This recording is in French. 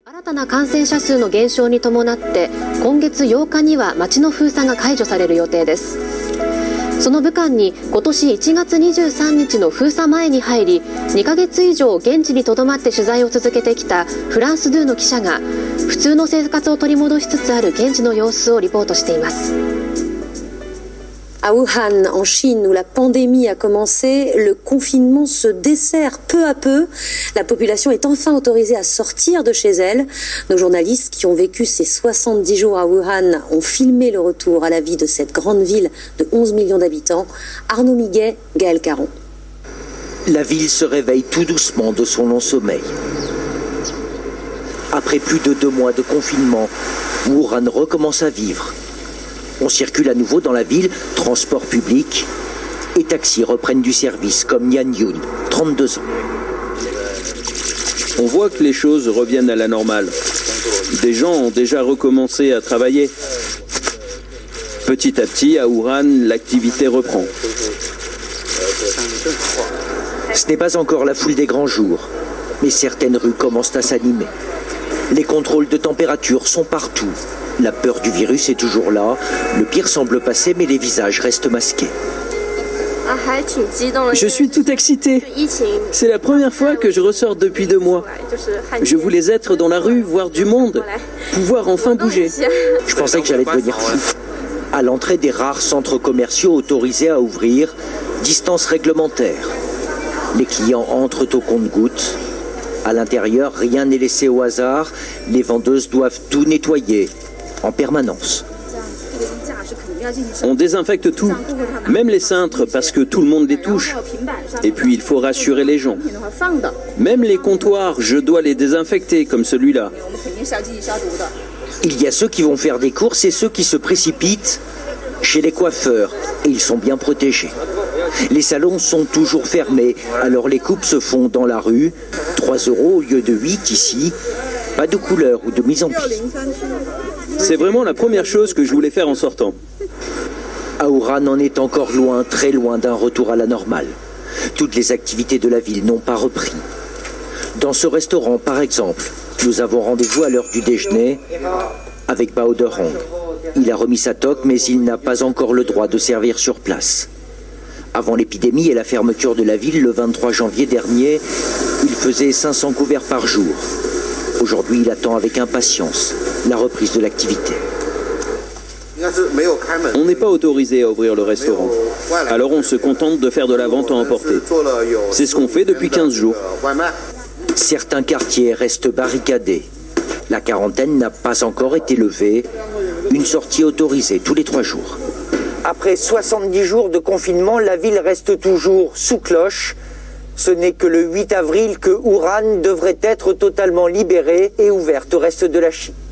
新たな感染者数の減少に伴って今月8日には街の封鎖が解除される予定です。その武漢に今年1月23日の封鎖前に入り2ヶ月以上現地にとどまって取材を続けてきたフランス2の記者が普通の生活を取り戻しつつある現地の様子をリポートしています。 À Wuhan, en Chine, où la pandémie a commencé, le confinement se dessert peu à peu. La population est enfin autorisée à sortir de chez elle. Nos journalistes qui ont vécu ces 70 jours à Wuhan ont filmé le retour à la vie de cette grande ville de 11 millions d'habitants. Arnaud Miguet, Gaël Caron. La ville se réveille tout doucement de son long sommeil. Après plus de 2 mois de confinement, Wuhan recommence à vivre. On circule à nouveau dans la ville, transports publics et taxis reprennent du service, comme Yan Yun, 32 ans. On voit que les choses reviennent à la normale. Des gens ont déjà recommencé à travailler. Petit à petit, à Wuhan, l'activité reprend. Ce n'est pas encore la foule des grands jours, mais certaines rues commencent à s'animer. Les contrôles de température sont partout. La peur du virus est toujours là. Le pire semble passer, mais les visages restent masqués. Je suis tout excité. C'est la première fois que je ressors depuis 2 mois. Je voulais être dans la rue, voir du monde, pouvoir enfin bouger. Je pensais que j'allais devenir fou. À l'entrée des rares centres commerciaux autorisés à ouvrir, distance réglementaire. Les clients entrent au compte-gouttes. À l'intérieur, rien n'est laissé au hasard. Les vendeuses doivent tout nettoyer en permanence. On désinfecte tout, même les cintres, parce que tout le monde les touche. Et puis il faut rassurer les gens. Même les comptoirs, je dois les désinfecter, comme celui-là. Il y a ceux qui vont faire des courses et ceux qui se précipitent chez les coiffeurs, et ils sont bien protégés. Les salons sont toujours fermés, alors les coupes se font dans la rue. 3 € au lieu de 8 ici. Pas de couleur ou de mise en pli. C'est vraiment la première chose que je voulais faire en sortant. À Wuhan, on est encore loin, très loin d'un retour à la normale. Toutes les activités de la ville n'ont pas repris. Dans ce restaurant, par exemple, nous avons rendez-vous à l'heure du déjeuner avec Bao Derong. Il a remis sa toque, mais il n'a pas encore le droit de servir sur place. Avant l'épidémie et la fermeture de la ville le 23 janvier dernier, il faisait 500 couverts par jour. Aujourd'hui, il attend avec impatience la reprise de l'activité. On n'est pas autorisé à ouvrir le restaurant. Alors on se contente de faire de la vente à emporter. C'est ce qu'on fait depuis 15 jours. Certains quartiers restent barricadés. La quarantaine n'a pas encore été levée. Une sortie autorisée tous les 3 jours. Après 70 jours de confinement, la ville reste toujours sous cloche. Ce n'est que le 8 avril que Wuhan devrait être totalement libérée et ouverte au reste de la Chine.